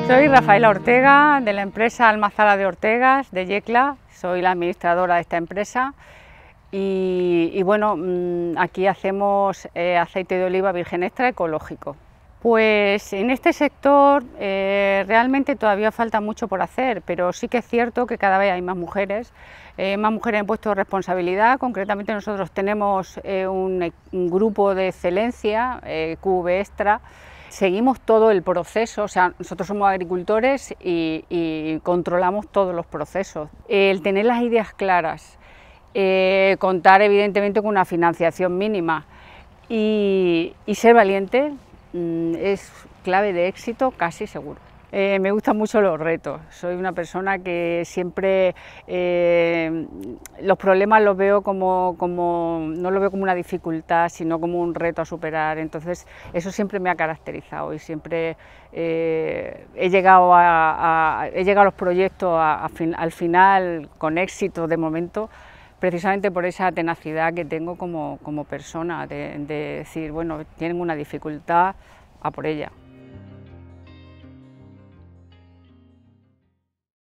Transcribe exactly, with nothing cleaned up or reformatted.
Soy Rafaela Ortega, de la empresa Almazara de Ortegas, de Yecla. Soy la administradora de esta empresa y, y bueno, aquí hacemos eh, aceite de oliva virgen extra ecológico. Pues en este sector eh, realmente todavía falta mucho por hacer, pero sí que es cierto que cada vez hay más mujeres, eh, más mujeres en puestos de responsabilidad. Concretamente nosotros tenemos eh, un, un grupo de excelencia, eh, Q V Extra. Seguimos todo el proceso, o sea, nosotros somos agricultores y, y controlamos todos los procesos. El tener las ideas claras, eh, contar evidentemente con una financiación mínima y, y ser valiente mmm, es clave de éxito casi seguro. Eh, me gustan mucho los retos, soy una persona que siempre eh, los problemas los veo como, como, no los veo como una dificultad, sino como un reto a superar. Entonces eso siempre me ha caracterizado y siempre eh, he, llegado a, a, he llegado a los proyectos a, a fin, al final con éxito de momento, precisamente por esa tenacidad que tengo como, como persona, de, de decir, bueno, tienen una dificultad, a por ella.